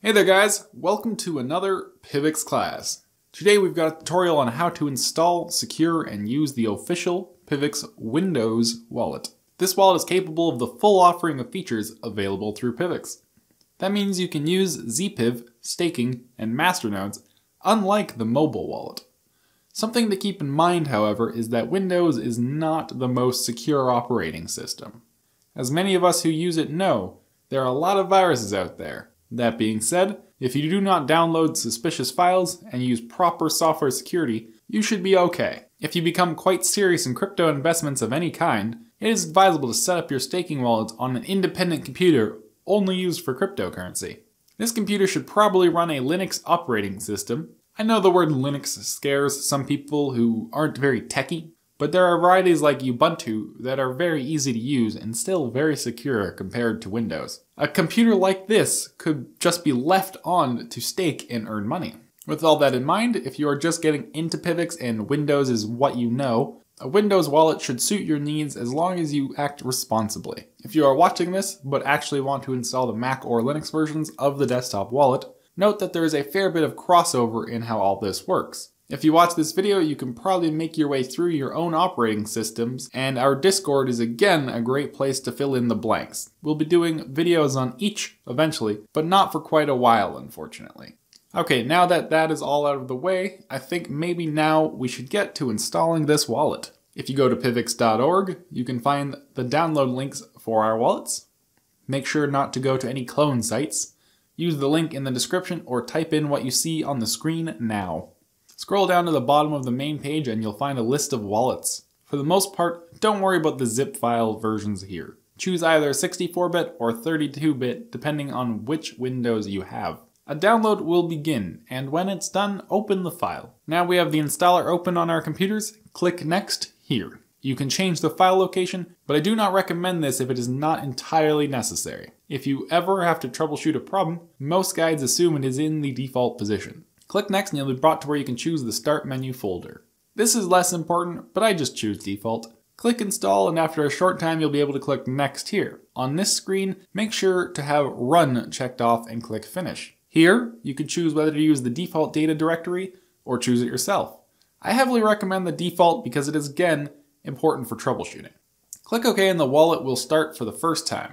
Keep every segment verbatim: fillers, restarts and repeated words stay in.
Hey there guys, welcome to another P I V X class. Today we've got a tutorial on how to install, secure, and use the official P I V X Windows wallet. This wallet is capable of the full offering of features available through P I V X. That means you can use Z P I V, staking, and masternodes, unlike the mobile wallet. Something to keep in mind, however, is that Windows is not the most secure operating system. As many of us who use it know, there are a lot of viruses out there. That being said, if you do not download suspicious files and use proper software security, you should be okay. If you become quite serious in crypto investments of any kind, it is advisable to set up your staking wallets on an independent computer only used for cryptocurrency. This computer should probably run a Linux operating system. I know the word Linux scares some people who aren't very techy, but there are varieties like Ubuntu that are very easy to use and still very secure compared to Windows. A computer like this could just be left on to stake and earn money. With all that in mind, if you are just getting into P I V X and Windows is what you know, a Windows wallet should suit your needs as long as you act responsibly. If you are watching this but actually want to install the Mac or Linux versions of the desktop wallet, note that there is a fair bit of crossover in how all this works. If you watch this video, you can probably make your way through your own operating systems, and our Discord is again a great place to fill in the blanks. We'll be doing videos on each eventually, but not for quite a while, unfortunately. Okay, now that that is all out of the way, I think maybe now we should get to installing this wallet. If you go to P I V X dot org, you can find the download links for our wallets. Make sure not to go to any clone sites. Use the link in the description or type in what you see on the screen now. Scroll down to the bottom of the main page and you'll find a list of wallets. For the most part, don't worry about the zip file versions here. Choose either sixty-four bit or thirty-two bit depending on which Windows you have. A download will begin, and when it's done, open the file. Now we have the installer open on our computers, click Next here. You can change the file location, but I do not recommend this if it is not entirely necessary. If you ever have to troubleshoot a problem, most guides assume it is in the default position. Click Next and you'll be brought to where you can choose the Start menu folder. This is less important, but I just choose default. Click Install and after a short time you'll be able to click Next here. On this screen, make sure to have Run checked off and click Finish. Here, you can choose whether to use the default data directory or choose it yourself. I heavily recommend the default because it is, again, important for troubleshooting. Click OK and the wallet will start for the first time.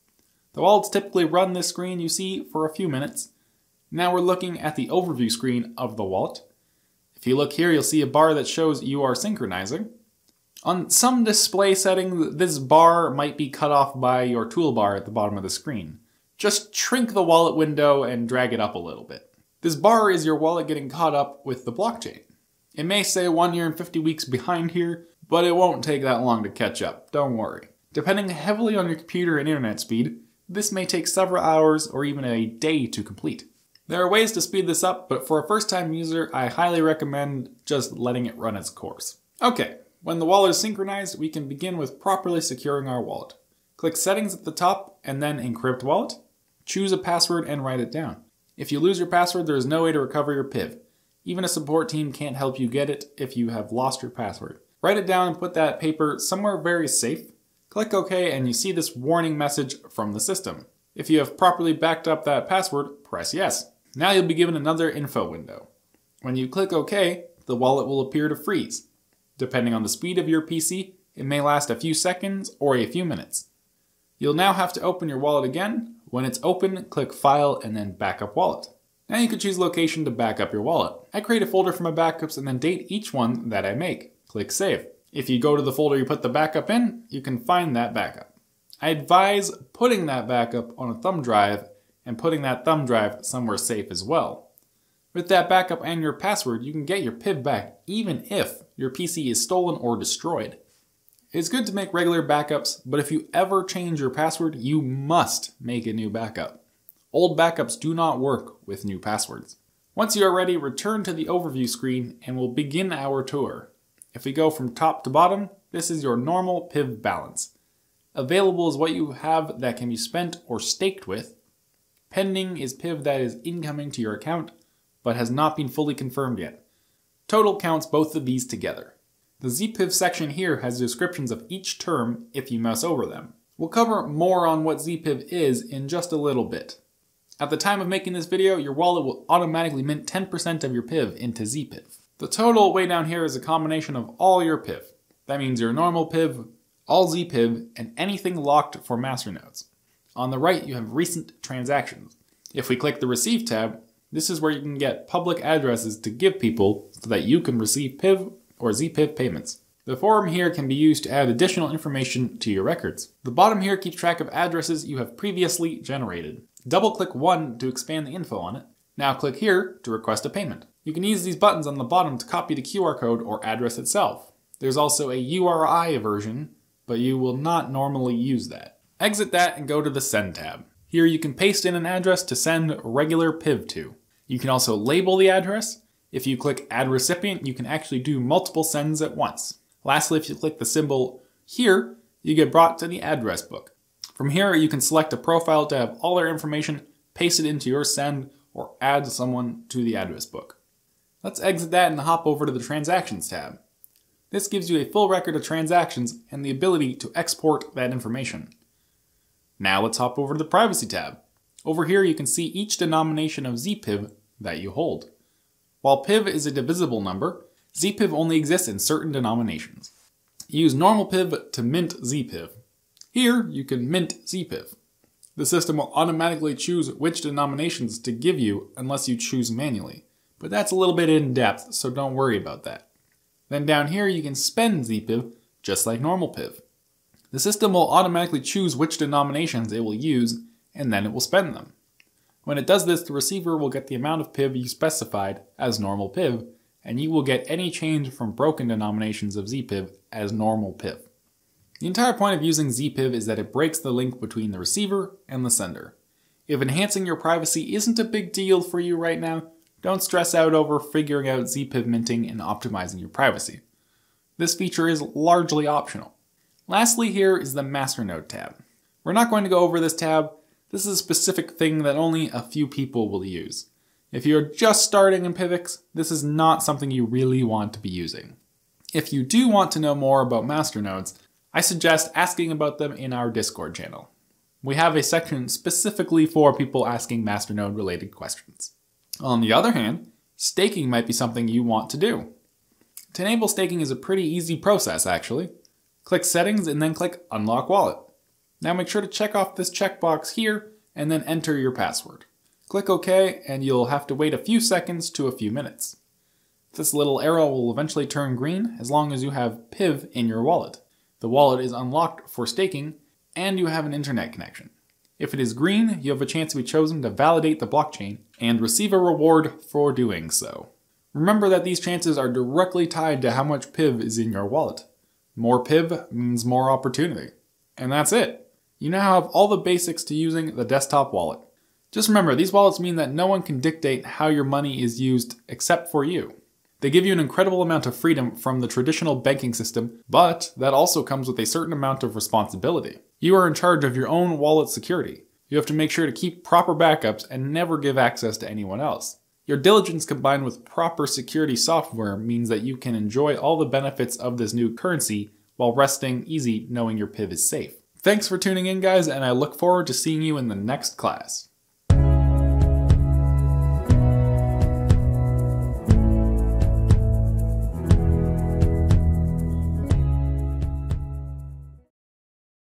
The wallets typically run this screen you see for a few minutes. Now we're looking at the overview screen of the wallet. If you look here, you'll see a bar that shows you are synchronizing. On some display settings, this bar might be cut off by your toolbar at the bottom of the screen. Just shrink the wallet window and drag it up a little bit. This bar is your wallet getting caught up with the blockchain. It may say one year and fifty weeks behind here, but it won't take that long to catch up, don't worry. Depending heavily on your computer and internet speed, this may take several hours or even a day to complete. There are ways to speed this up, but for a first-time user, I highly recommend just letting it run its course. Okay, when the wallet is synchronized, we can begin with properly securing our wallet. Click Settings at the top, and then Encrypt Wallet. Choose a password and write it down. If you lose your password, there is no way to recover your P I V. Even a support team can't help you get it if you have lost your password. Write it down and put that paper somewhere very safe. Click OK, and you see this warning message from the system. If you have properly backed up that password, press Yes. Now you'll be given another info window. When you click OK, the wallet will appear to freeze. Depending on the speed of your P C, it may last a few seconds or a few minutes. You'll now have to open your wallet again. When it's open, click File and then Backup Wallet. Now you can choose location to back up your wallet. I create a folder for my backups and then date each one that I make. Click Save. If you go to the folder you put the backup in, you can find that backup. I advise putting that backup on a thumb drive and putting that thumb drive somewhere safe as well. With that backup and your password, you can get your P I V back even if your P C is stolen or destroyed. It's good to make regular backups, but if you ever change your password, you must make a new backup. Old backups do not work with new passwords. Once you are ready, return to the overview screen and we'll begin our tour. If we go from top to bottom, this is your normal P I V balance. Available is what you have that can be spent or staked with. Pending is P I V that is incoming to your account, but has not been fully confirmed yet. Total counts both of these together. The Z P I V section here has descriptions of each term if you mouse over them. We'll cover more on what Z P I V is in just a little bit. At the time of making this video, your wallet will automatically mint ten percent of your P I V into Z P I V. The total way down here is a combination of all your P I V. That means your normal P I V, all Z P I V, and anything locked for masternodes. On the right, you have recent transactions. If we click the Receive tab, this is where you can get public addresses to give people so that you can receive P I V or Z P I V payments. The form here can be used to add additional information to your records. The bottom here keeps track of addresses you have previously generated. Double-click one to expand the info on it. Now click here to request a payment. You can use these buttons on the bottom to copy the Q R code or address itself. There's also a U R I version, but you will not normally use that. Exit that and go to the Send tab. Here you can paste in an address to send regular P I V to. You can also label the address. If you click Add Recipient, you can actually do multiple sends at once. Lastly, if you click the symbol here, you get brought to the address book. From here, you can select a profile to have all their information pasted into your send or add someone to the address book. Let's exit that and hop over to the Transactions tab. This gives you a full record of transactions and the ability to export that information. Now let's hop over to the Privacy tab. Over here, you can see each denomination of Z P I V that you hold. While P I V is a divisible number, Z P I V only exists in certain denominations. Use normal P I V to mint Z P I V. Here, you can mint Z P I V. The system will automatically choose which denominations to give you unless you choose manually, but that's a little bit in depth, so don't worry about that. Then down here, you can spend Z P I V just like normal P I V. The system will automatically choose which denominations it will use, and then it will spend them. When it does this, the receiver will get the amount of P I V you specified as normal P I V, and you will get any change from broken denominations of Z P I V as normal P I V. The entire point of using Z P I V is that it breaks the link between the receiver and the sender. If enhancing your privacy isn't a big deal for you right now, don't stress out over figuring out Z P I V minting and optimizing your privacy. This feature is largely optional. Lastly, here is the Masternode tab. We're not going to go over this tab. This is a specific thing that only a few people will use. If you're just starting in P I V X, this is not something you really want to be using. If you do want to know more about masternodes, I suggest asking about them in our Discord channel. We have a section specifically for people asking masternode related questions. On the other hand, staking might be something you want to do. To enable staking is a pretty easy process actually. Click Settings and then click Unlock Wallet. Now make sure to check off this checkbox here and then enter your password. Click OK and you'll have to wait a few seconds to a few minutes. This little arrow will eventually turn green as long as you have P I V in your wallet. The wallet is unlocked for staking and you have an internet connection. If it is green, you have a chance to be chosen to validate the blockchain and receive a reward for doing so. Remember that these chances are directly tied to how much P I V is in your wallet. More P I V means more opportunity. And that's it. You now have all the basics to using the desktop wallet. Just remember, these wallets mean that no one can dictate how your money is used except for you. They give you an incredible amount of freedom from the traditional banking system, but that also comes with a certain amount of responsibility. You are in charge of your own wallet security. You have to make sure to keep proper backups and never give access to anyone else. Your diligence combined with proper security software means that you can enjoy all the benefits of this new currency while resting easy knowing your P I V is safe. Thanks for tuning in, guys, and I look forward to seeing you in the next class.